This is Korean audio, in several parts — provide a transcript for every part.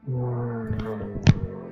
음...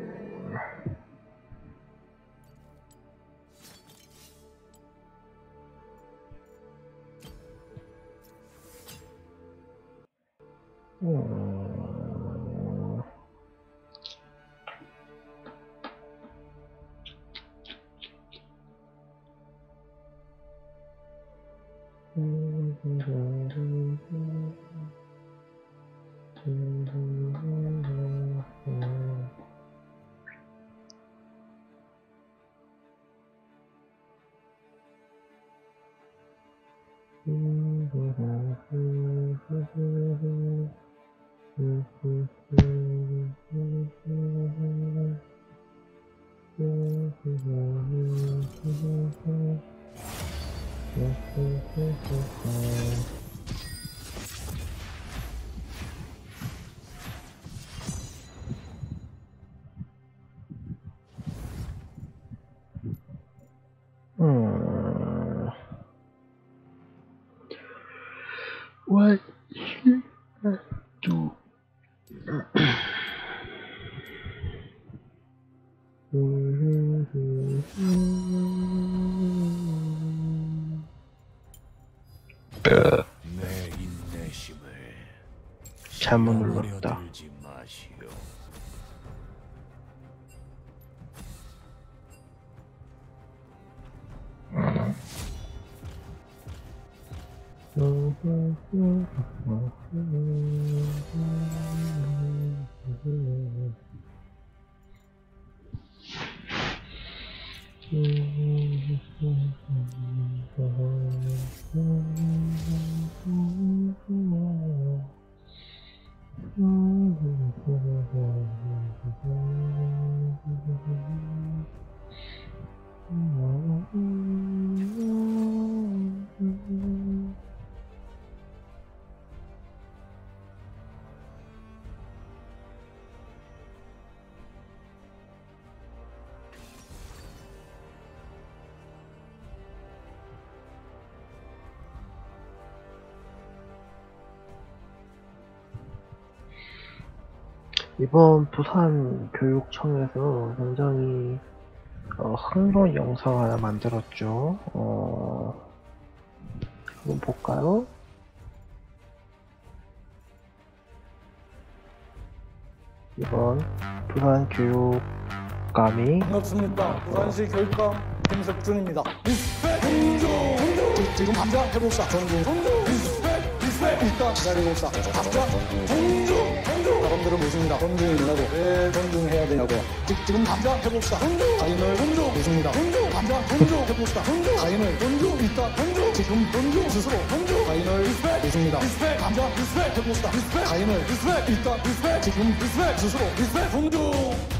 What should I do? 내 인내심을 잘못 눌렀다. 들지 마시오. 이번 부산 교육청에서 굉장히 흥미로운 영상 하나 만들었죠. 한번 볼까요? 이번 부산 교육감이 반갑습니다. 부산시 교육감 김석준입니다. 지금 감자 해봅시다. 전중 일단 기다려봅시다. 감자 사람들은 묻습니다. 존중이라고 왜 존중해야 되냐고. 지금 감자 해봅시다. 가인을 묻습니다. 감자 해봅시다. 가인을 일단 지금 스스로 가인을 묻습니다. 감자 해봅시다. 가인을 일단 지금 스스로 존중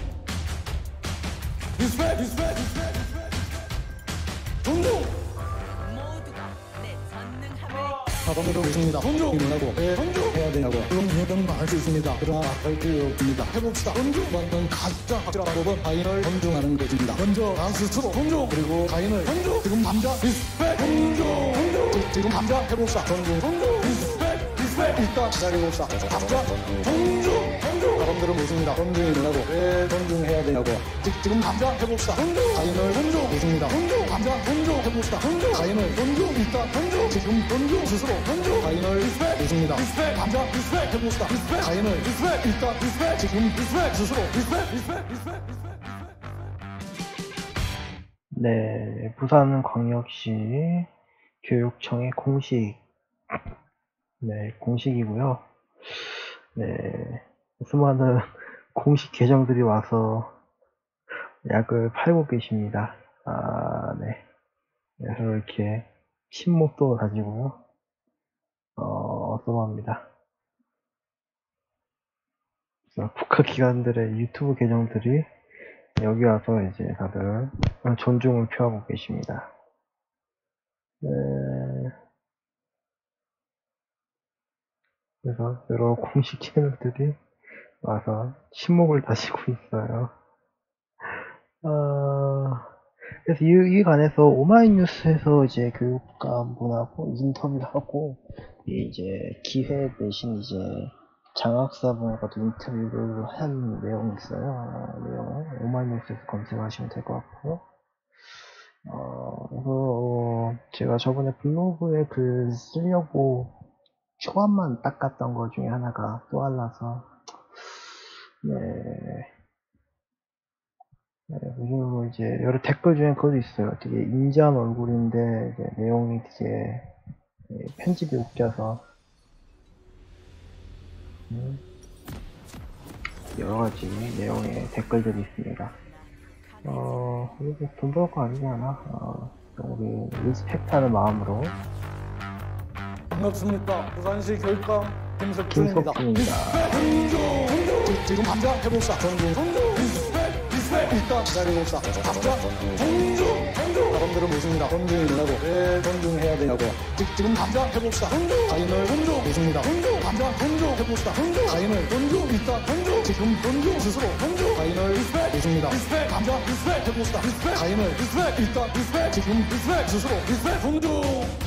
존중 사람들은 묻습니다. 존중이라고 왜 존중해야 되냐고. 그럼 뭐든 할 수 있습니다. 그러나 할 필요 없습니다. 해봅시다. 존중받는 가장 확실한 법은 가인을 존중하는 것입니다. 먼저 나 스스로 존중 그리고 가인을 존중. 지금 감자 존중 지금 감자 해봅시다. 존중 일단 기다려봅시다. 감자 존중 사람들은 묻습니다. 존중이라고 왜 존중해야 되냐고. 지금 감자 해봅시다. 가인을 묻습니다. 감자 해봅시다. 가인을 일단 지금 스스로 가인을 묻습니다. 감자 해봅시다. 가인을 일단 지금 스스로 네, 부산광역시 교육청의 공식이고요. 네, 수많은 공식 계정들이 와서 약을 팔고 계십니다. 네. 그래서 이렇게 신목도 가지고 써봅니다. 국가기관들의 유튜브 계정들이 여기 와서 이제 다들 존중을 표하고 계십니다. 네. 그래서 여러 공식 채널들이 와서 침묵을 다지고 있어요. 그래서 이 관해서 오마이뉴스에서 이제 교육감분하고 인터뷰를 하고 이제 기회 내신 이제 장학사분과도 인터뷰를 한 내용이 있어요. 내용 오마이뉴스에서 검색하시면 될 것 같고요. 그래서 제가 저번에 블로그에 글 쓰려고 초안만 닦았던 것 중에 하나가 또 알라서 그리고 이제 여러 댓글 중에 그것도 있어요. 되게 인자한 얼굴인데 이제 내용이 되게 편집이 웃겨서 여러 가지 내용의 댓글들이 있습니다. 그리고 돈 벌 거 아니지 않아? 우리 리스펙트하는 마음으로 반갑습니다. 부산시 교육감 김석준입니다. 지금 남자 해봅시다. 전중 일단 기다려봅시다. 남자 사람들은 묻습니다. 존중이라고 왜 존중해야 되냐고. 지금 남자 해봅시다. 가인을 묻습니다. 남자 해봅시다. 가인을 일단 지금 스스로 가인을 묻습니다. 남자 해봅시다. 가인을 일단 지금 스스로 존중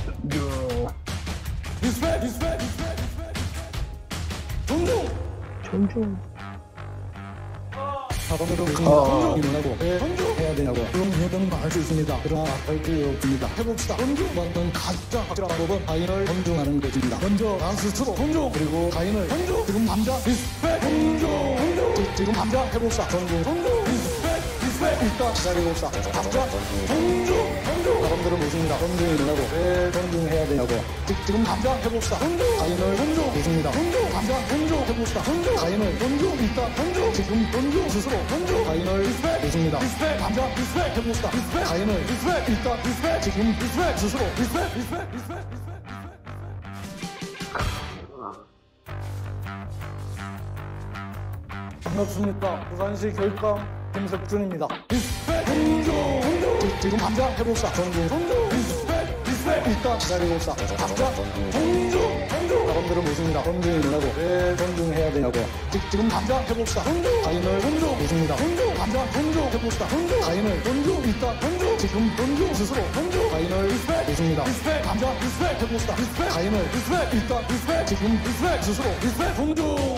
존중 사람들은 존중하고 왜 존중해야 되냐고. 그럼 여러분 알 수 있습니다. 그러나 할 필요 없습니다. 해봅시다. 존중받는 가장 확실한 법은 가인을 존중하는 것입니다. 먼저 나 스스로 존중, 그리고 가인을 존중. 지금 남자 리스펙 존중. 지금 남자 해봅시다. 존중 일단 기다려봅시다. 남자 존중 사람들은 묻습니다. 존중이라고 왜 존중해야 되냐고. 지금 남자 해봅시다. 가인을 묻습니다. 남자 해봅시다. 가인을 일단 지금 스스로 가인을 묻습니다. 남자 해봅시다. 가인을 일단 지금 스스로 반갑습니다. 부산시 교육감 김석준입니다. 지금 남자 해봅시다. 존중 일단 기다려봅시다. 남자 사람들은 묻습니다. 존중이라고 왜 존중해야 되냐고. 지금 남자 해봅시다. 가인을 묻습니다. 남자 해봅시다. 가인을 일단 지금 스스로 가인을 묻습니다. 남자 해봅시다. 가인을 일단 지금 스스로 존중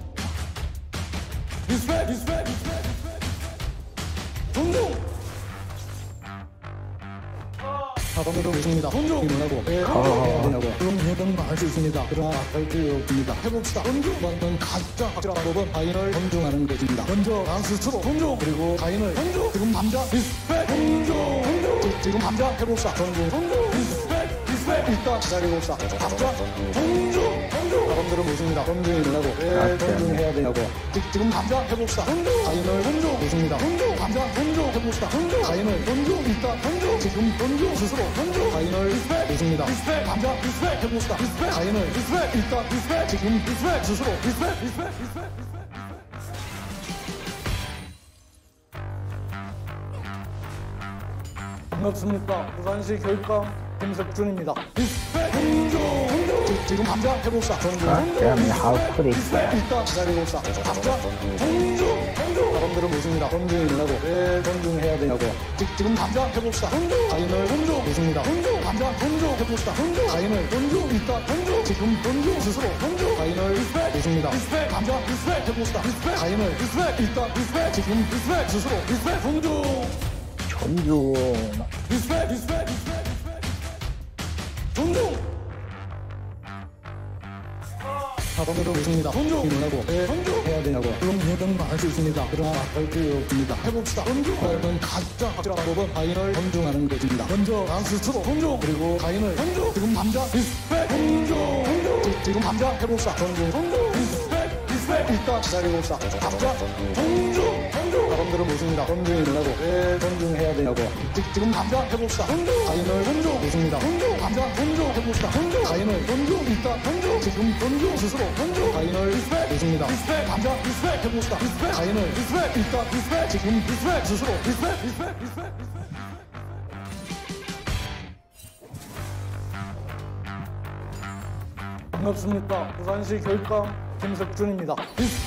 존중 사람들은 묻습니다. 존중이라고 왜 해야 되냐고. 그럼 여러분 알 수 있습니다. 그러나 할 필요 없습니다. 해봅시다. 존중받는 가장 확실한 법은 가인을 존중하는 것입니다. 먼저 나 스스로 존중, 그리고 가인을 존중. 지금 남자 리스펙 존중. 지금 남자 해봅시다. 존중 일단 기다려봅시다. 남자 존중 사람들은 묻습니다. 존중이라고 왜 존중해야 되냐고. 지금 남자 해봅시다. 가인을 묻습니다. 남자 해봅시다. 가인을 일단 지금 스스로 가인을 묻습니다. 남자 해봅시다. 가인을 일단 지금 스스로 반갑습니다. 부산시 교육감 김석준입니다. 지금 남자 해봅시다. 존중 일단 기다려봅시다. 남자 사람들은 묻습니다. 존중이라고 왜 존중해야 되냐고. 지금 남자 해봅시다. 가인을 묻습니다. 남자 해봅시다. 가인을 일단 지금 스스로 가인을 묻습니다. 남자 해봅시다. 가인을 일단 지금 스스로 존중 존중 사람들은 묻습니다. 존중이라고 왜 존중해야 되냐고. 그럼 여러분 알 수 있습니다. 그러나 할 필요 없습니다. 해봅시다. 존중받는 가장 확실한 법은 가인을 존중하는 것입니다. 먼저 나 스스로 존중, 그리고 가인을 존중. 지금 남자 리스펙 존중. 지금 남자 해봅시다. 존중 일단 기다려봅시다. 남자 존중 사람들은 묻습니다. 존중이라고 왜 존중해야 되냐고. 지금 남자 해봅시다. 가인을 묻습니다. 남자 해봅시다. 가인을 일단 지금 스스로 가인을 묻습니다. 남자 해봅시다. 가인을 일단 지금 스스로 반갑습니다. 부산시 교육감 김석준입니다.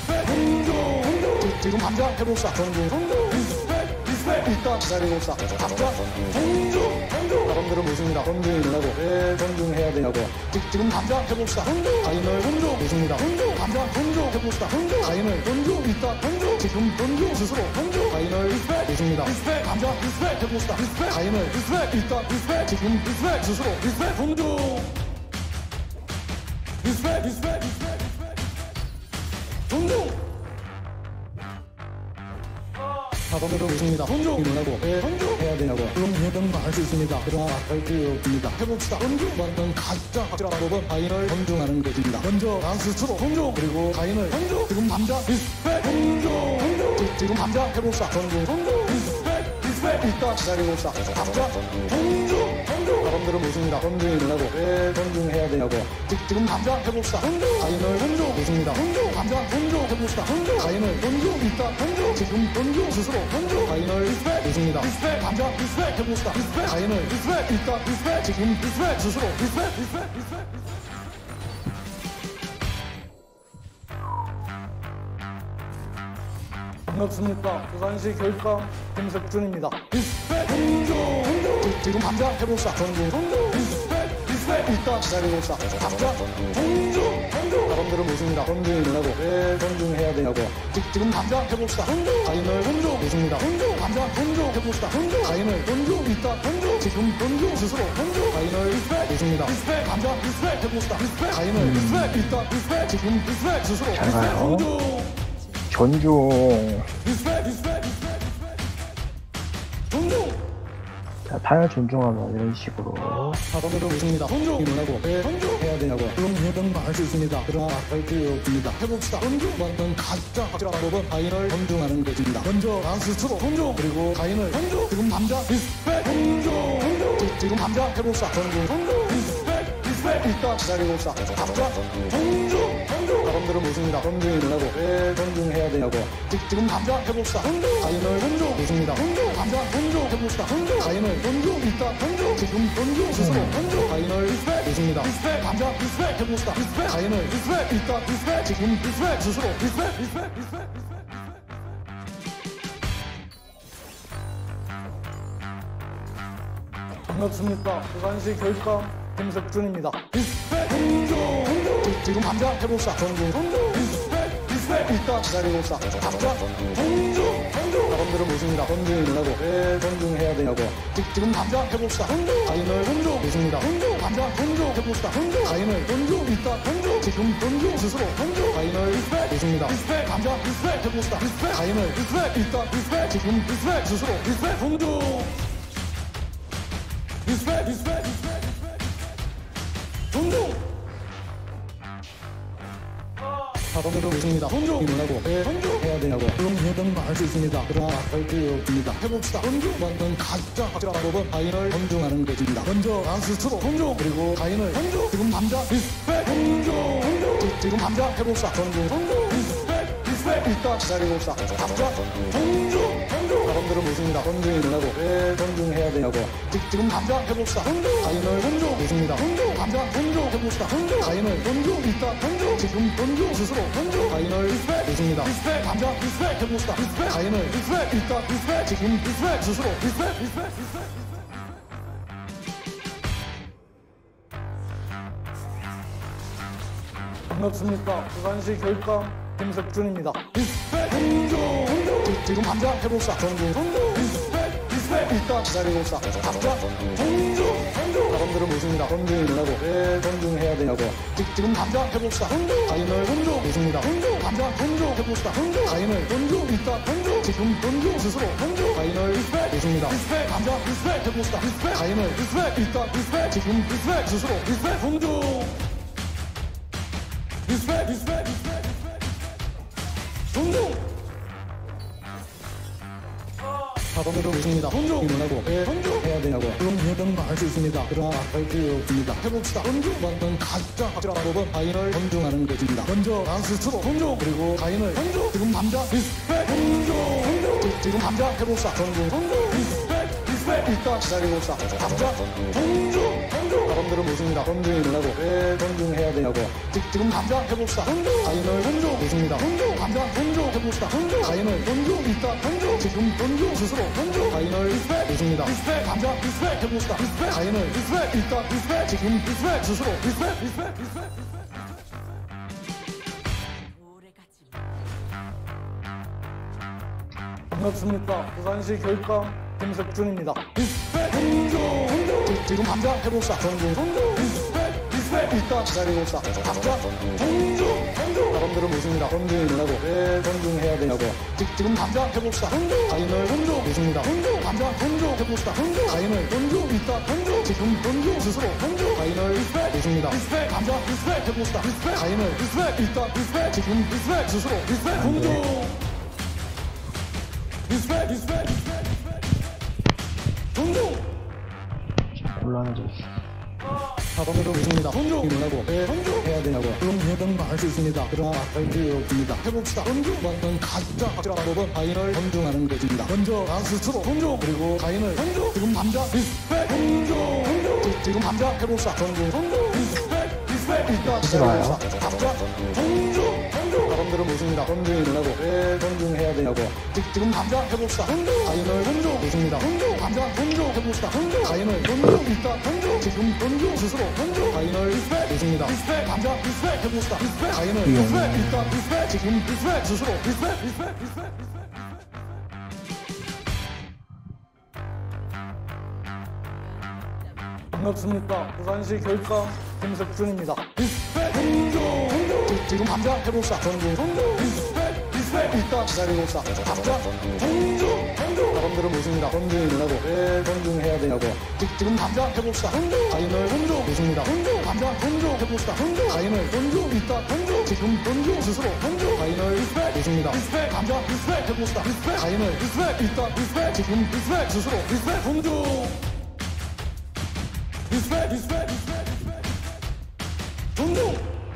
지금 남자 해봅시다. 존중 일단 기다려봅시다. 남자 사람들은 묻습니다. 존중이라고 왜 존중해야 되냐고. 지금 당장 해봅시다. 가인을 던져 보십니다. 당장 던져 해봅시다. 가인을 던져 일단 던져 지금 던져 스스로 던져 가인을 리스펙 보십니다. 리스펙 당장 리스펙 해봅시다. 리스펙 가인을 리스펙 일단 리스펙 지금 리스펙 스스로 리스펙 던져 리스펙 리스펙 리스펙 던져 사범으로 보십니다. 던져 일어나고 왜 던져 해야 되냐고. 그럼 해변 할 수 있습니다. 그러나 할게 없습니다. 해봅시다. 던져 만든 가짜 확실한 방법은 가인을 던져하는 것입니다. 먼저 단스스로 던져 그리고 가인을 던져 지금 남자 리스펙 던져 지금 남자 해봅시다. 던져 리스펙 리스펙 일단 기다려봅시다. 남자 던져 사람들은 보십니다. 던져 일어나고 왜 던져해야 되냐고. 지금 남자 해봅시다. 가인을 던져 보십니다. 남자 던져 해봅시다. 가인을 던져 일단 던져 지금 던져 스스로 던져 가인을 리스펙 보십니다. 리스펙 남자 리스펙 해봅시다. 리스펙 가인을 리스펙 일단 리스펙 지금 리스펙 스스로 리스펙 리스펙 반갑습니까. 부산시 교육감 김석준입니다. 리스펙 던져 지금 남자 해봅시다. 던져 리스펙 일단 기다려봅시다. 남자 던져 사람들은 보십니다. 던져 일어나고 왜 던져해야 되냐고. 지금 남자 해봅시다. 가인을 던져 보십니다. 남자 던져 해봅시다. 가인을 던져 일단 던져 지금 던져 스스로 던져 가인을 리스펙 보십니다. 리스펙 남자 리스펙 해봅시다. 리스펙 가인을 리스펙 일단 리스펙 지금 리스펙 스스로 잘 리스펙 가요. 던져 존중. 리스펙 던져 자, 타야 존중하면 이런 식으로. 사범으로 보십니다. 던져 일어나고 왜 던져 해야 되냐고. 그럼 해변 할 수 있습니다. 그러나 할게 없습니다. 해봅시다. 던져 만든 가짜 확실한 방법은 가인을 던져하는 것입니다. 먼저 단스스로 던져 그리고 가인을 던져 지금 남자 리스펙 던져 지금 남자 해봅시다. 던져 리스펙 일단 기다려봅시다. 남자 던져 사람들은 보십니다. 던져 일어나고 왜 던져해야 되냐고. 지금 남자 해봅시다. 가인을 던져 보십니다. 남자 던져 해봅시다. 가인을 던져 일단 던져 지금 던져 스스로 던져 가인을 리스펙 보십니다. 리스펙 남자 리스펙 해봅시다. 리스펙 가인을 리스펙 일단 리스펙 지금 리스펙 스스로 리스펙 반갑습니까. 부산시 교육감 김석준입니다. 리스펙 던져 지금 남자 해봅시다. 리스펙 일단 기다려봅시다. 남자 던져 사람들은 보십니다. 던져 일어나고 왜 던져해야 되냐고. 지금 남자 해봅시다. 가인을 던져 보십니다. 남자 던져 해봅시다. 가인을 던져 일단 던져 지금 던져 스스로 던져 가인을 리스펙 보십니다. 리스펙 남자 리스펙 해봅시다. 리스펙 가인을 리스펙 일단 리스펙 지금 리스펙 스스로 리스펙 던져 리스펙 던져 사범으로 보십니다. 던져 일어나고 왜 던져 해야 되냐고. 그럼 해변 할 수 있습니다. 그러나 할게 없습니다. 해봅시다. 던져 만든 가짜 확실한 방법은 가인을 던져하는 것입니다. 먼저 단스스로 던져 그리고 가인을 던져 지금 남자 리스펙 던져 지금 남자 해봅시다. 던져 리스펙 일단 기다려봅시다. 남자 던져 사람들은 보십니다. 던져 일어나고 왜 던져해야 되냐고. 지금 남자 해봅시다. 가인을 던져 보십니다. 남자 던져 해봅시다. 가인을 던져 일단 던져 지금 던져 스스로 던져 가인을 리스펙 보십니다. 리스펙 남자 리스펙 해봅시다. 리스펙 가인을 리스펙 일단 리스펙 지금 리스펙 스스로 리스펙 반갑습니까. 부산시 교육감 김석준입니다. 리스펙 던져 지금 남자 해봅시다. 리스펙 일단 기다려봅시다. 남자 던져 사람들은 보십니다. 던져 일어나고 왜 던져해야 되냐고. 지금 남자 해봅시다. 가인을 던져 보십니다. 남자 던져 해봅시다. 가인을 던져 일단 던져 지금 던져 스스로 던져 가인을 리스펙 보십니다. 리스펙 남자 리스펙 해봅시다. 리스펙 가인을 리스펙 일단 리스펙 지금 리스펙 스스로 리스펙 던져 리스펙 던져 사범으로 보십니다. 던져 일어나고 왜 던져 해야 되냐고. 그럼 해변 할 수 있습니다. 그러나 할게 없습니다. 해봅시다. 던져 만든 가짜 확실한 방법은 가인을 던져하는 것입니다. 먼저 단스스로 던져 그리고 가인을 던져 지금 남자 리스펙 던져 지금 남자 해봅시다. 던져 리스펙 일단 기다려봅시다. 남자 던져 사람들을 모십니다. 존중이라고. 왜 존중해야 되냐고. 지금 당장 해봅시다. 가인을 존중 모십니다. 당장 존중 해봅시다. 가인을 존중 일단 존중 지금 존중 스스로 존중 가인을 리스펙 모십니다. 리스펙 당장 리스펙 해봅시다. 리스펙 가인을 리스펙 일단 리스펙 지금 리스펙 스스로 리스펙 반갑습니까. 부산시 교육감 김석준입니다. 리스펙 존중 지금 당장 해봅시다. 존중 리스펙 일단 기다리고있다. 당장 존중 사람들을 모십니다. 존중이라고. 왜 존중해야 되냐고. 지금 당장 해봅시다. 가인을 존중 모십니다. 당장 존중 해봅시다. 가인을 존중 일단 존중 지금 존중 스스로 존중 가인을 리스펙 모십니다. 리스펙 당장 리스펙 해봅시다. 리스펙 가인을 리스펙 일단 리스펙 지금 리스펙 스스로 리스펙 존중 리스펙 존중 곤란해져 있어. 사람들을 모십니다. 존중이라고. 왜 존중해야 되냐고. 그럼 해당 할 수 있습니다. 그러나 할 필요 없습니다. 해봅시다. 존중받는 가장 확실한 법은 가인을 존중하는 것입니다. 먼저 나 스스로 존중 그리고 가인을 존중 지금 당장 리스펙 존중 지금 당장 해봅시다. 존중 리스펙 일단 마요. 당장 존중 사람들을 모십니다. 존중이라고. 왜 존중해야 되냐고. 지금 당장 해봅시다. 가인을 존중 모십니다. 당장 존중 해봅시다. 가인을 존중 일단 존중 지금 존중 스스로 존중 가인을 리스펙 모십니다. 리스펙 당장 리스펙 해봅시다. 리스펙 가인을 리스펙 일단 리스펙 지금 리스펙 스스로 리스펙 반갑습니까. 부산시 교육감 김석준입니다. 리스펙 존중 지금 당장 해봅시다. 존중 리스펙 일단 기다리고있다. 당장 존중 사람들을 모십니다. 존중이라고. 왜 존중해야 되냐고. 지금 당장 해봅시다. 가인을 존중 모십니다. 당장 존중 해봅시다. 가인을 존중 일단 존중 지금 존중 스스로 존중 가인을 리스펙 모십니다. 리스펙 당장 리스펙 해봅시다. 리스펙 가인을 리스펙 일단 리스펙 지금 리스펙 스스로 리스펙 존중 리스펙 존중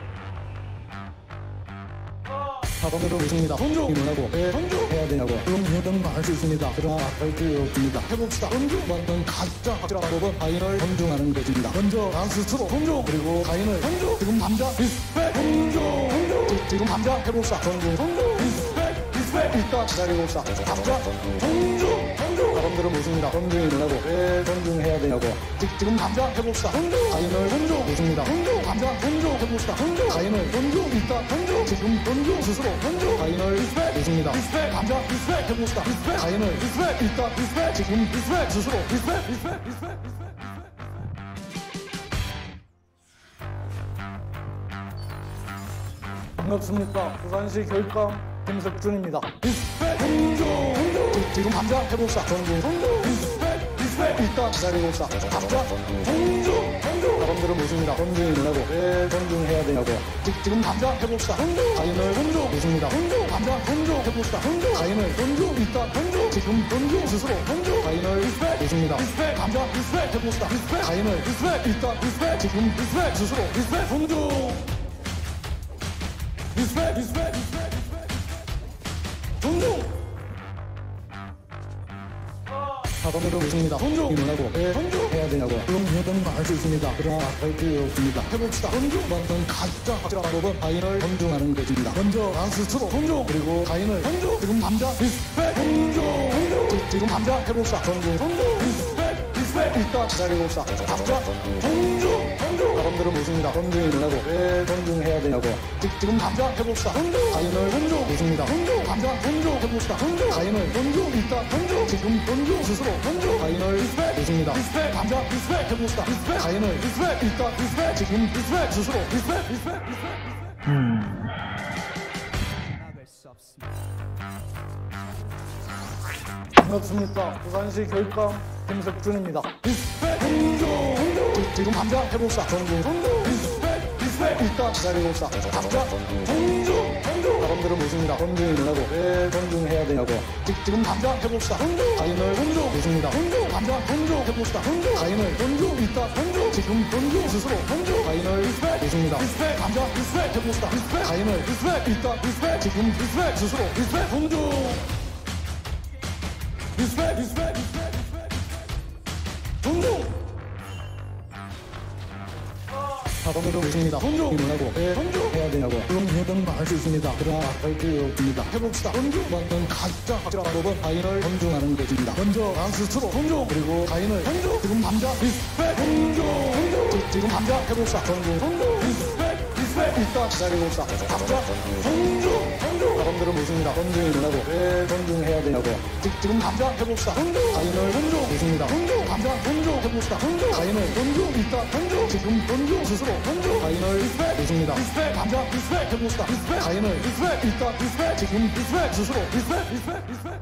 사람들을 모십니다. 존중이라고. 왜 존중해야 되냐고. 그럼 해당 할 수 있습니다. 그러나 할 필요 없습니다. 해봅시다. 존중받는 가장 확실한 법은 가인을 존중하는 것입니다. 먼저 나 스스로 존중 그리고 가인을 존중 지금 당장 리스펙 존중 지금 당장 해봅시다. 존중 리스펙 일단 기다리고있다. 당장 존중 사람들을 모십니다. 존중이라고. 왜 존중해야 되냐고. 지금 당장 해봅시다. 가인을 존중 모십니다. 당장 존중 해봅시다. 가인을 존중 일단 존중 지금 존중 스스로 존중 가인을 리스펙 모십니다. 리스펙 당장 리스펙 해봅시다. 리스펙 가인을 리스펙 일단 리스펙 지금 리스펙 스스로 리스펙 반갑습니까. 부산시 교육감 김석준입니다. 리스펙 존중 지금 당장 해봅시다. 존중 리스펙 일단 기다리고있다. 당장 존중 사람들을 모십니다. 존중이라고. 왜 존중해야 되냐고. 지금 당장 해봅시다. 가인을 존중 모십니다. 당장 존중 해봅시다. 가인을 존중 일단 존중 지금 존중 스스로 존중 가인을 리스펙 모십니다. 리스펙 당장 리스펙 해봅시다. 리스펙 가인을 리스펙 일단 리스펙 지금 리스펙 스스로 리스펙 존중 리스펙 존중 사람들을 모십니다. 존중이라고. 왜 존중해야 되냐고. 그럼 해당 할 수 있습니다. 그러나 할 필요 없습니다. 해봅시다. 존중받는 가장 확실한 법은 가인을 존중하는 것입니다. 먼저 나 스스로 존중 그리고 가인을 존중 지금 당장 리스펙 존중 지금 당장 해봅시다. 존중 리스펙 일단 기다리고있다. 당장 존중 사람들을 모십니다. 존중이라고. 왜 존중해야 되냐고. 지금 당장 해봅시다. 가인을 존중 모십니다. 당장 존중 해봅시다. 가인을 존중 일단 존중 지금 존중 스스로 존중 가인을 리스펙 모십니다. 리스펙 당장 리스펙 해봅시다. 리스펙 가인을 리스펙 일단 리스펙 지금 리스펙 스스로 리스펙 반갑습니까. 부산시 교육감 김석준입니다. 리스펙 존중 지금 당장 해봅시다. 존중 리스펙 일단 기다리고있다. 당장 존중 사람들을 모십니다. 존중이라고. 왜 존중해야 되냐고. 지금 당장 해봅시다. 가인을 존중 모십니다. 당장 존중 해봅시다. 가인을 존중 일단 존중 지금 존중 스스로 존중 가인을 리스펙 모십니다. 리스펙 당장 리스펙 해봅시다. 리스펙 가인을 리스펙 일단 리스펙 지금 리스펙 스스로 리스펙 존중 리스펙 존중 사범으로 보십니다. 존중하고 존중해야 되냐고 그럼 뭐든 할 수 있습니다. 그러나 할 수 없습니다. 해봅시다. 존중받는 가짜 확실한 가인을 존중하는 것입니다. 먼저 나 스스로 존중 그리고 가인을 존중 지금 남자 리스펙 존중 지금 남자 해봅시다. 존중 리스펙 일단 기다려봅시다. 남자 존중 사람들은 모십니다. 존중이 뭐라고 왜 존중해야 되냐고 지금 남자 해봅시다. 가인을 존중 모십니다. 남자 존중 해봅시다. 가인을 존중 일단 존중 지금 존중 스스로 존중 가인을 리스펙 모십니다. 남자 리스펙 해봅시다. 가인을 리스펙 일단 리스펙 지금 리스펙 스스로 리스펙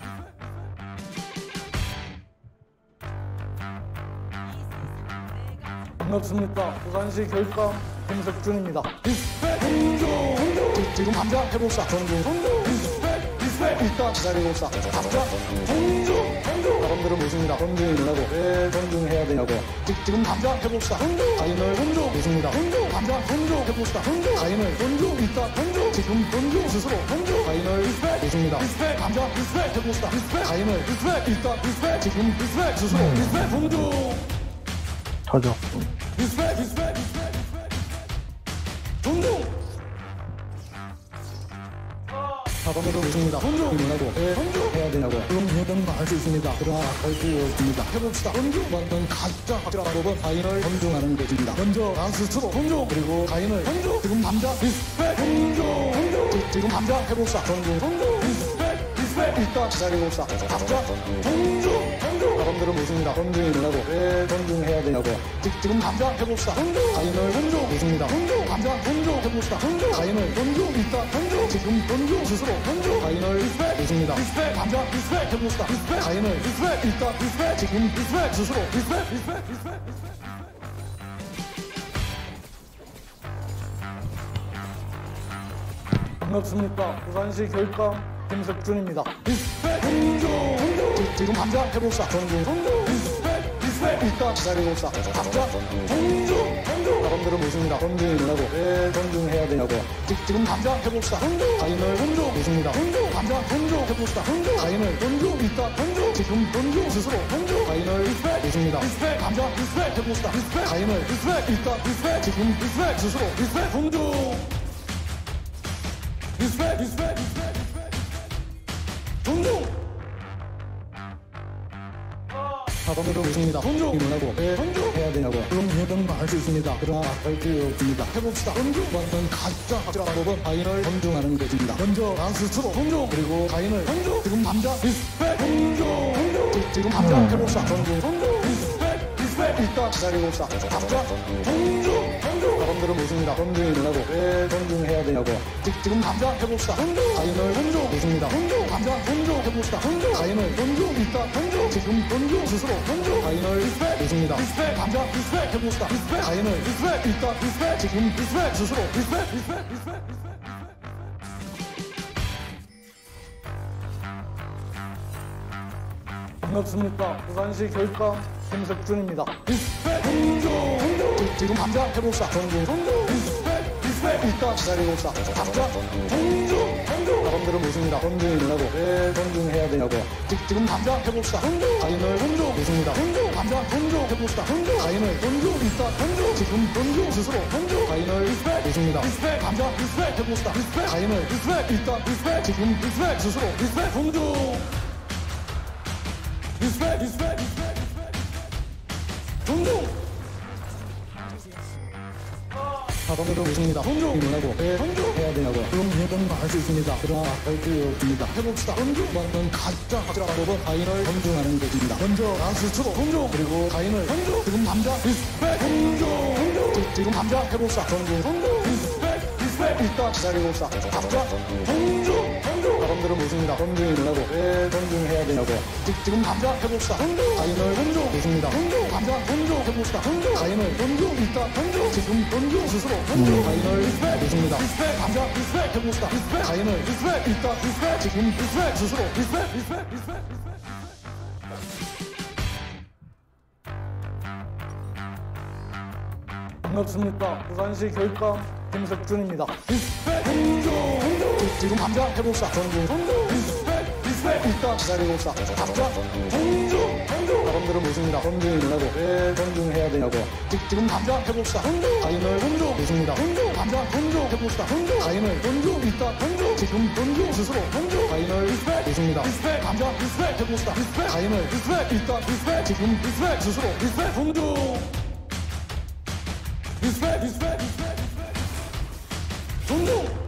반갑습니까? 부산시 교육감 김석준입니다. 리스펙 존중 지금 남자 해봅시다. 존중 리스펙 일단 기다려봅시다. 남자 존중 사람들은 모십니다. 존중이 뭐라고 왜 존중해야 되냐고 지금 남자 해봅시다. 가인을 존중 모십니다. 남자 존중 해봅시다. 가인을 존중 일단 존중 지금 존중 스스로 존중 가인을 리스펙 모십니다. 남자 리스펙 해봅시다. 가인을 리스펙 일단 리스펙 지금 리스펙 스스로 리스펙 존중 저죠. 리스펙 존중 사범으로 모십니다. 존중이 뭐라고 왜 존중해야 되냐고 그럼 뭐든 할 수 있습니다. 그러나 할 수 없습니다. 해봅시다. 존중받는 가짜 확실한 법은 가인을 존중하는 것입니다. 먼저 나 스스로 존중 그리고 가인을 존중 지금 남자 리스펙 존중 지금 남자 해봅시다. 존중 리스펙 일단 기다려봅시다. 남자 존중 사람들은 모십니다. 존중이 뭐라고 왜 존중해야 되냐고 지금 남자 해봅시다. 가인을 존중 모십니다. 남자 존중 해봅시다. 가인을 존중 일단 존중 지금 존중 스스로 존중 가인을 리스펙 모십니다. 남자 리스펙 해봅시다. 가인을 리스펙 일단 리스펙 지금 리스펙 스스로 리스펙 반갑습니까? 부산시 교육감 김석준입니다. 리스펙 존중 지금 남자 해봅시다. 존중 리스펙 일단 기다려봅시다. 남자 존중 사람들은 모십니다. 존중이 뭐라고 왜 존중해야 되냐고 지금 남자 해봅시다. 가인을 존중 모십니다. 남자 존중 해봅시다. 가인을 존중 일단 존중 지금 존중 스스로 존중 가인을 리스펙 모십니다. 남자 리스펙 해봅시다. 가인을 리스펙 일단 리스펙 지금 리스펙 스스로 리스펙 존중 리스펙 존중 사범으로 모십니다. 존중이 뭐라고 왜 존중해야 되냐고 그럼 뭐든 할 수 있습니다. 그러나 할 수 없습니다. 해봅시다. 존중받는 가짜 확실한 법은 가인을 존중하는 것입니다. 먼저 나 스스로 존중 그리고 가인을 존중 지금 남자 리스펙 존중 지금 남자 해봅시다. 존중 리스펙 일단 기다려봅시다. 남자 존중 사람들은 모십니다. 존중이 뭐라고 왜 존중해야 되냐고 지금 남자 해봅시다. 가인을 존중 모십니다. 남자 존중 해봅시다. 가인을 존중 일단 존중 지금 존중 스스로 존중 가인을 리스펙 모십니다. 남자 리스펙 해봅시다. 가인을 리스펙 일단 리스펙 지금 리스펙 스스로 리스펙 반갑습니까? 부산시 교육감 김석준입니다. 리스펙 존중 지금 남자 해봅시다. 존중 리스펙 일단 기다려봅시다. 남자 존중 사람들은 모십니다. 존중이 뭐라고 왜 존중해야 되냐고 지금 남자 해봅시다. 가인을 존중 모십니다. 남자 존중 해봅시다. 가인을 존중 일단 존중 지금 존중 스스로 존중 가인을 리스펙 모십니다. 남자 리스펙 해봅시다. 가인을 리스펙 일단 리스펙 지금 리스펙 스스로 리스펙 존중 리스펙 존중 사범으로 모십니다. 존중이 뭐라고 왜 존중해야 되냐고 그럼 뭐든 할 수 있습니다. 그러나 할 수 없습니다. 해봅시다. 존중받는 가짜 확실한 법은 가인을 존중하는 것입니다. 먼저 나 스스로 존중 그리고 가인을 존중 지금 남자 리스펙 존중 지금 남자 해봅시다. 존중 리스펙 일단 기다려봅시다. 남자 존중 사람들은 모십니다. 존중이 뭐라고 왜 존중해야 되냐고 지금 남자 해봅시다. 가인을 존중 모십니다. 남자 존중 해봅시다. 가인을 존중 일단 존중 지금 존중 스스로 존중 가인을 리스펙 모십니다. 남자 리스펙 해봅시다. 가인을 리스펙 일단 리스펙 지금 리스펙 스스로 리스펙 반갑습니까? 부산시 교육감 김석준입니다. 리스펙 존중 지금 남자 해봅시다. 존중 리스펙 일단 기다리고 있다. 각자 존중. 사람들은 묻습니다. 존중이라고 왜 존중해야 되냐고. 지금 당장 해봅시다. 가인을 존중했습니다. 당장 존중해봅시다. 가인을 존중. 일단 존중. 지금 존중 스스로 존중. 가인을 리스펙했습니다. 당장 리스펙해봅시다. 가인을 일단 지금 스스로 존중. 존중.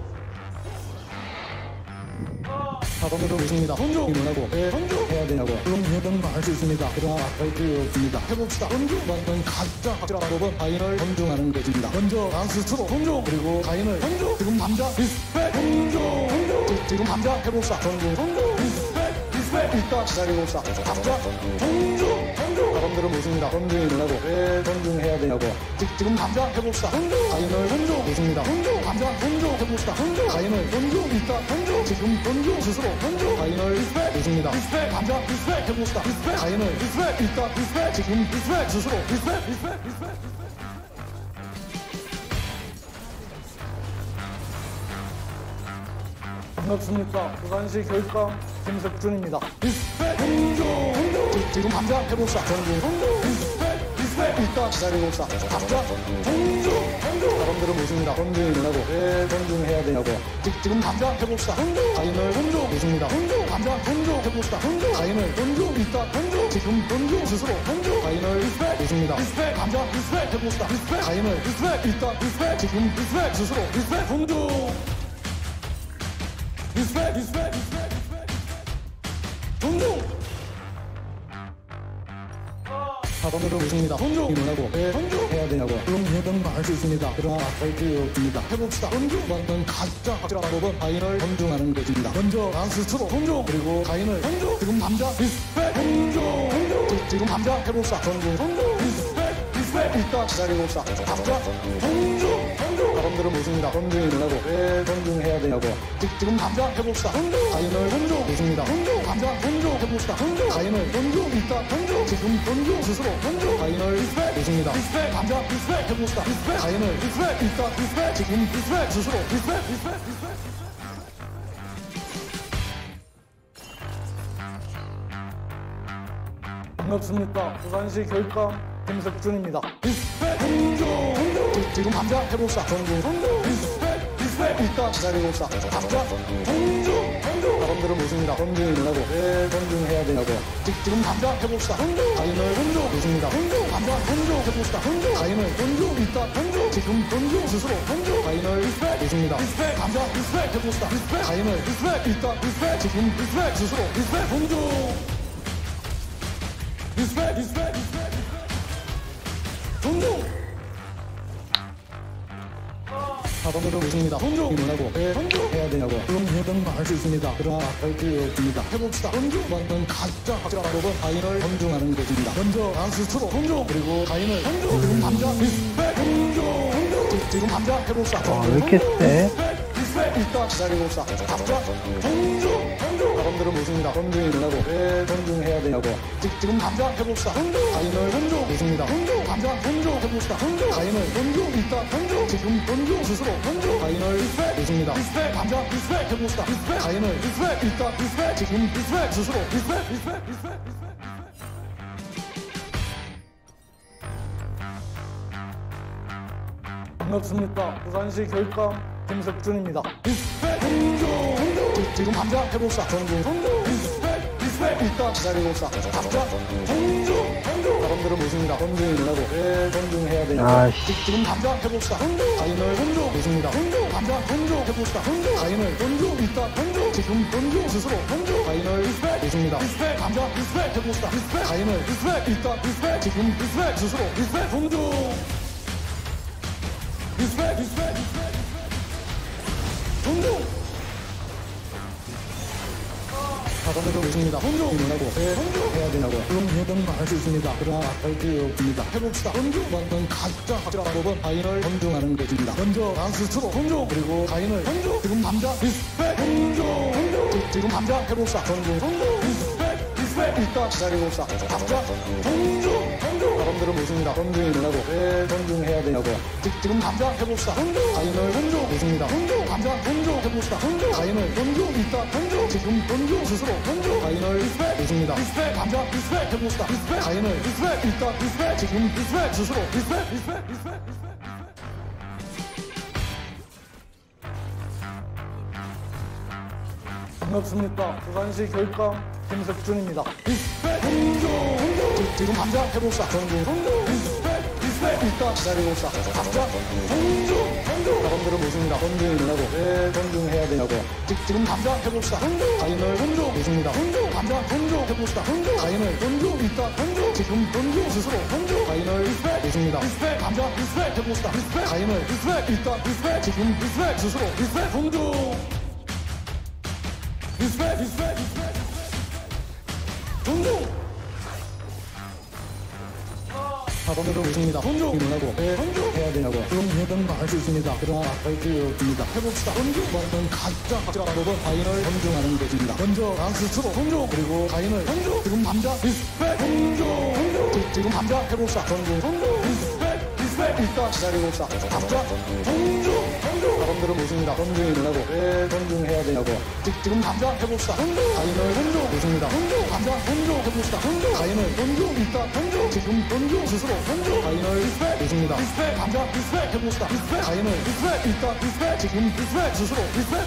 사람들은 묻습니다. 존중이라고 왜 존중해야 되냐고. 물론 해야 할수 있습니다. 그러나 할 필요 없습니다. 해봅시다. 존중받는 가장 확실한 법은 가인을 존중하는 것입니다. 먼저 나 스스로 존중. 그리고 가인을 존중. 지금 당장 리스펙 존중. 지금 당장 해봅시다. 존중 리스펙 일단 기다리고 있다. 각자 존중. 사람들은 묻습니다. 존중이라고 왜 존중해야 되냐고. 지금 당장 해봅시다. 가인을 존중했습니다. 당장 존중해봅시다. 가인을 존중. 일단 존중. 지금 존중 스스로 존중. 가인을 리스펙했습니다. 당장 리스펙해봅시다. 가인을 일단 지금 스스로 반갑습니까. 부산시 교육감 김석준입니다. 지금 당장 해봅시다. 일단 기다리고 있다. 각자 사람들은 묻습니다. 존중이라고 왜 존중해야 되냐고. 지금 당장 해봅시다. 가인을 존중했습니다. 당장 존중해봅시다. 가인을 존중. 일단 지금 존중 스스로 가인을 리스펙했습니다. 당장 리스펙해봅시다. 가인을 일단 지금 스스로 존중. 존중. 사람들은 묻습니다. 존중이라고 왜 존중해야 되냐고. 물론 해야 할수 있습니다. 그러나 할 필요 없습니다. 해봅시다. 존중받는 가장 확실한 법은 가인을 존중하는 것입니다. 먼저 나 스스로 존중. 그리고 가인을 존중. 지금 당장 리스펙 존중. 지금 당장 해봅시다. 존중 리스펙 일단 기다리고 있다. 각자 존중. 사람들은 묻습니다. 존중이라고 왜 존중해야 되냐고. 지금 당장 해봅시다. 가인을 존중했습니다. 당장 존중해봅시다. 가인을 존중. 일단 지금 존중 스스로 가인을 리스펙했습니다. 당장 리스펙해봅시다. 가인을 일단 지금 스스로 반갑습니까. 부산시 교육감 김석준입니다. 지금 당장 해봅시다. 일단 기다리고 있다. 각자 사람들은 묻습니다. 존중이라고 왜 존중해야 되냐고. 지금 당장 해봅시다. 가인을 존중했습니다. 당장 존중해봅시다. 가인을 존중. 일단 지금 존중 스스로 가인을 리스펙했습니다. 당장 리스펙해봅시다. 가인을 일단 지금 스스로 존중. 존중. 사람들은 묻습니다. 존중이라고 왜 존중해야 되냐고. 물론 해야 할수 있습니다. 그러나 할 필요 없습니다. 해봅시다. 존중받는 가장 확실한 법은 가인을 존중하는 것입니다. 먼저 나 스스로 존중. 그리고 가인을 존중. 지금 당장 리스펙 존중. 지금 당장 해봅시다. 왜 이렇게 세? 일단 기다리고 있다. 각자 존중. 사람들은 묻습니다. 존중이라고 왜 존중해야 되냐고. 지금 당장 해봅시다. 가인을 존중했습니다. 당장 존중해봅시다. 가인을 존중. 일단 지금 존중 스스로 가인을 리스펙했습니다. 당장 리스펙해봅시다. 가인을 일단 지금 스스로 반갑습니까. 부산시 교육감 김석준입니다. 지금 당장 해봅시다. 일단 기다리고 있다. 각자 사람들은 묻습니다. 존중이라고 왜 존중해야 되냐고. 지금 당장 해봅시다. 가인을 존중했습니다. 당장 존중해봅시다. 가인을 존중. 일단 지금 존중 스스로 가인을 리스펙했습니다. 당장 리스펙해봅시다. 가인을 일단 지금 스스로 존중. 존중. 사람들은 묻습니다. 존중이라고 왜 존중해야 되냐고. 물론 해야 할수 있습니다. 그러나 할 필요 없습니다. 해봅시다. 존중받는 가장 확실한 법은 가인을 존중하는 것입니다. 먼저 나 스스로 존중. 그리고 가인을 존중. 지금 당장 리스펙 존중. 지금 당장 해봅시다. 존중 리스펙 일단 기다리고 있다. 각자 존중. 여러분들은 모십니다. 존중이라고. 왜 존중해야 되냐고. 지금 당장 해봅시다. 가인을 존중했습니다. 당장 존중해봅시다. 가인을 존중있다. 지금 존중 스스로 가인을 리스펙했습니다. 당장 리스펙해봅시다. 가인을 리스펙있다. 지금 리스펙 스스로 리스펙. 반갑습니까? 부산시 교육감 김석준입니다. 지금 당장 해봅시다. 일단 기다려봅시다. 당장 여러분들은 모십니다. 존중이라고. 왜 존중해야 되냐고. 지금 당장 해봅시다. 가인을 존중했습니다. 당장 존중해봅시다. 가인을 존중있다. 지금 존중 스스로 가인을 리스펙했습니다. 당장 리스펙해봅시다. 가인을 리스펙있다. 지금 리스펙 스스로 리스펙 존중. 리스펙 존중. 여러분들은 모십니다. 존중이라고. 왜 존중해야 되냐고. 그럼 뭐든 할 수 있습니다. 그러나 할 수 없습니다. 해봅시다. 존중받는 가짜 법은 가인을 존중하는 것입니다. 먼저 나 스스로 존중, 그리고 가인을 존중. 지금 남자 리스펙 존중. 지금 남자 해봅시다. 존중 리스펙 일단 기다려봅시다. 남자 존중. 여러분들은 모십니다. 존중이라고. 왜 존중해야 되냐고. 지금 남자 해봅시다. 가인을 존중했습니다. 남자 존중해봅시다. 가인을 존중있다. 지금 존중 스스로 가인을 리스펙했습니다. 남자 리스펙해봅시다. 가인을 리스펙있다. 지금 리스펙 스스로 리스펙.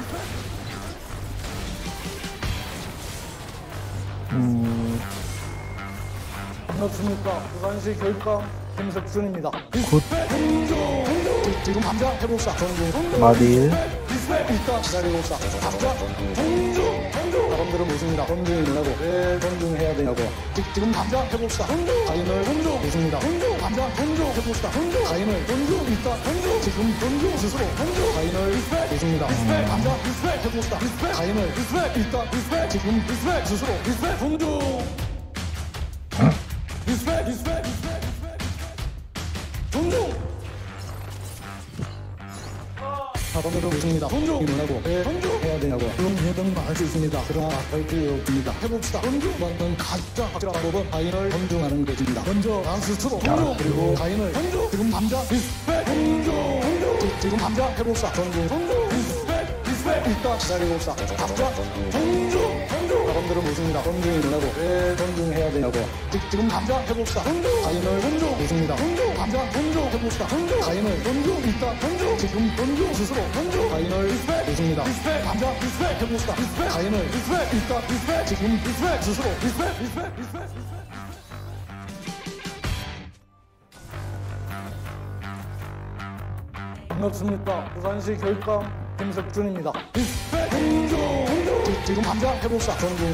반갑습니까? 부산시 교육감 김석준입니다. 지금 당장 해봅시다. 마딜. 일단 기다려봅시다. 당장 여러분들은 모십니다. 존중이라고. 왜 존중해야 되냐고. 지금 당장 해봅시다. 가인을 존중했습니다. 당장 존중해봅시다. 가인을 존중있다. 지금 존중 스스로 가인을 리스펙했습니다. 당장 리스펙해봅시다. 가인을 리스펙있다. 지금 리스펙 스스로 리스펙 존중. 리스펙 존중. 여러분들은 모십니다. 존중이라고. 왜 존중해야 되냐고. 그럼 뭐든 할 수 있습니다. 그러나 할 수 없습니다. 해봅시다. 존중받는 가짜 법은 가인을 존중하는 것입니다. 먼저 나 스스로 존중, 그리고 가인을 존중. 지금 남자 리스펙 존중. 지금 남자 해봅시다. 존중 일단 기다려봅시다. 남자 존중. 여러분들은 모십니다. 존중이라고. 왜 존중해야 되냐고. 지금 남자 해봅시다. 가인을 존중했습니다. 남자 존중해봅시다. 가인을 존중있다. 지금 존중 스스로 가인을 리스펙했습니다. 남자 리스펙해봅시다. 가인을 리스펙있다. 지금 리스펙 스스로 리스펙. 반갑습니까? 부산시 교육감 김석준입니다. 지금 당장 해봅시다.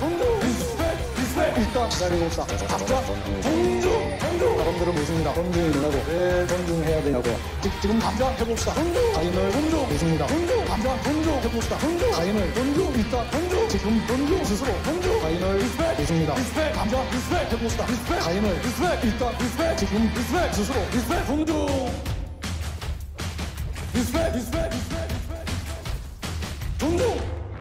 일단 기다려봅시다. 당장 여러분들은 모십니다. 존중이라고. 왜 존중해야 되냐고. 지금 당장 해봅시다. 가인을 존중했습니다. 당장 존중해봅시다. 가인을 존중있다. 지금 존중 스스로 가인을 리스펙했습니다. 당장 리스펙해봅시다. 가인을 리스펙있다. 지금 리스펙 스스로 리스펙 존중. 리스펙 존중.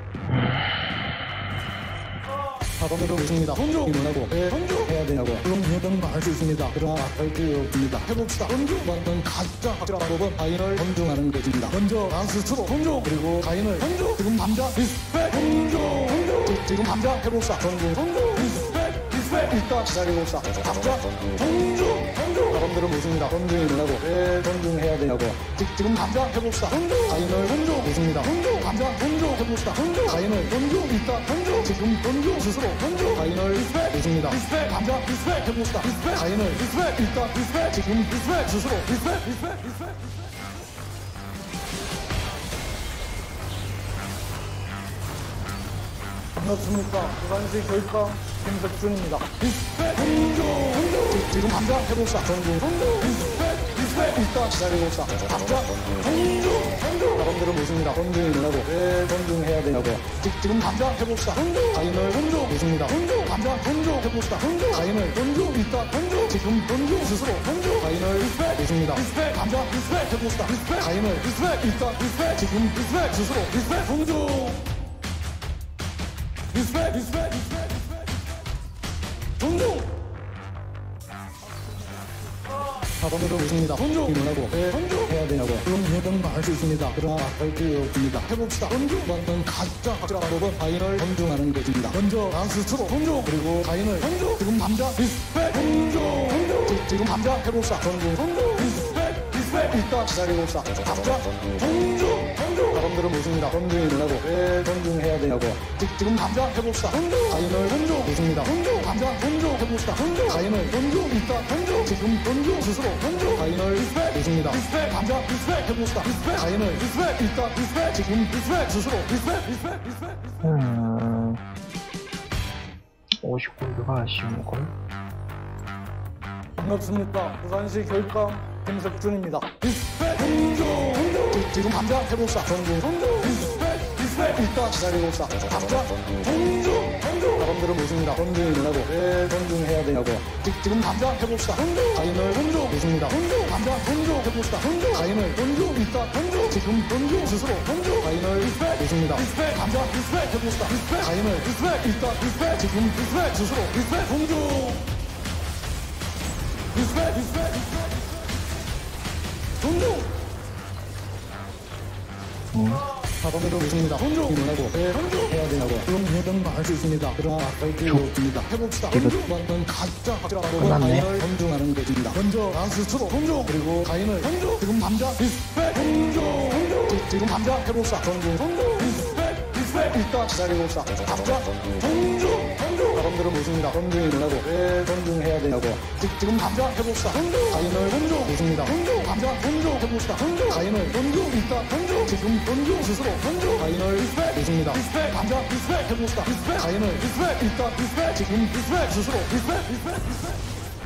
여러분들은 모십니다. 존중이라고. 왜 존중해야 되냐고. 그럼 뭐든 할 수 있습니다. 그러나 할 수 없습니다. 해봅시다. 존중받는 가짜 법은 가인을 존중하는 것입니다. 먼저 나 스스로 존중, 그리고 가인을 존중. 지금 남자 리스펙 존중. 지금 남자 해봅시다. 존중 일단 기다려봅시다. 남자 존중. 여러분들은 모십니다. 존중이라고. 왜 존중해야 되냐고. 지금 남자 해봅시다. 가인을 존중했습니다. 남자 존중해봅시다. 가인을 존중있다. 지금 존중 스스로 가인을 리스펙했습니다. 남자 리스펙해봅시다. 가인을 리스펙있다. 지금 리스펙 스스로 리스펙. 반갑습니까? 부산시 교육감 김석준입니다. 지금 당장 해봅시다. 일단 기다려봅시다. 당장 여러분들은 모십니다. 존중이라고. 왜 존중해야 되냐고. 지금 당장 해봅시다. 가인을 존중했습니다. 당장 존중해봅시다. 가인을 존중있다. 지금 존중 스스로 가인을 리스펙했습니다. 당장 리스펙해봅시다. 가인을 리스펙있다. 지금 리스펙 스스로 리스펙 존중. 리스펙 존중. 사범으로 있습니다. 존중하고 존중해야 되냐고 그런 해당도 할 수 있습니다. 그러나 할 필요 없습니다. 해봅시다. 존중받는 가짜 확실한 타인을 존중하는 것입니다. 먼저 나 스스로 존중 그리고 타인을 존중 지금 남자 리스펙 존중 지금 남자 해봅시다. 존중 리스펙 일단 기다려봅시다. 각자 존중 사람들은 묻습니다. 존중이라고 왜 존중해야 되냐고 지금 남자 해봅시다. 타인을 존중 묻습니다. 남자 존중 해봅시다. 타인을 존중 일단 존중 지금 존중 스스로 존중 타인을 리스펙 묻습니다. 남자 리스펙 해봅시다. 타인을 리스펙 일단 리스펙 지금 리스펙 스스로 리스펙 50골드가 아쉬운걸? 반갑습니다. 부산시 교육감 김석준입니다. 리스펙 존중 지금 남자 해봅시다. 존중 리스펙 일단 기다려봅시다. 각자 존중 사람들은 묻습니다. 존중이라고 왜 존중해야 되냐고 지금 남자 해봅시다. 타인을 존중 묻습니다. 남자 존중 해봅시다. 타인을 존중 일단 존중 지금 존중 스스로 존중 타인을 리스펙 묻습니다. 남자 리스펙 해봅시다. 타인을 리스펙 일단 리스펙 지금 리스펙 스스로 리스펙 존중 리스펙 존중 사범으로 있습니다. 존중하고 존중해야 되냐고 그런 해당도 할 수 있습니다. 그러나 할 필요 없습니다. 해봅시다. 존중받는 가짜 확실한 타인을 존중하는 것입니다. 먼저 나 스스로 존중 그리고 타인을 존중 지금 남자 리스펙 존중 지금 남자 해봅시다. 존중 리스펙 일단 기다려봅시다. 각자 존중 사람들은 묻습니다. 존중이라고 왜 존중해야 되냐고 지금 남자 해봅시다. 타인을 존중 묻습니다. 남자 존중 해봅시다. 타인을 존중 일단 존중 지금 존중 스스로 존중 타인을 리스펙 묻습니다. 남자 리스펙 해봅시다. 타인을 리스펙 일단 리스펙 지금 리스펙 스스로 리스펙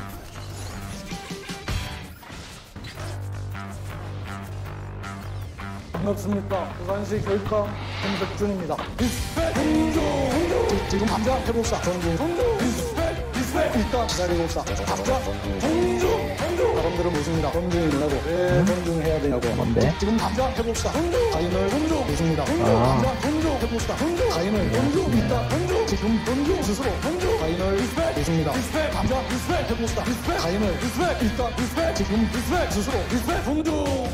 반갑습니다. 부산시 교육감 김석준입니다. 리스펙 존중 지금 남자 해봅시다. 존중 리스펙 일단 기다려봅시다. 각자 존중 사람들은 묻습니다. 존중이라고 왜 존중해야 되냐고 뭔데? 지금 남자 해봅시다. 타인을 존중 묻습니다. 남자 존중 해봅시다. 타인을 존중 일단 존중 지금 존중 스스로 존중 타인을 리스펙 묻습니다. 남자 리스펙 해봅시다. 타인을 리스펙 일단 리스펙 지금 리스펙 스스로 리스펙 존중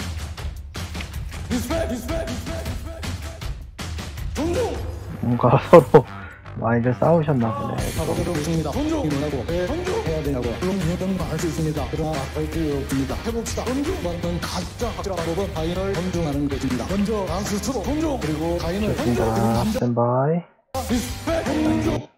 존중 뭔가 서로 많이들 싸우셨나 보네. 사범으로 있습니다. 존중이라고 왜 존중해야 되냐고 그런 해당도 할 수 있습니다. 그러나 할 필요 없습니다. 해봅시다. 존중받는 가짜 확실한 타인을 존중하는 것입니다. 먼저 나 스스로 존중 그리고 타인을 존중 그리고 좋습니다. 남자 스탠바이. 리스펙 존중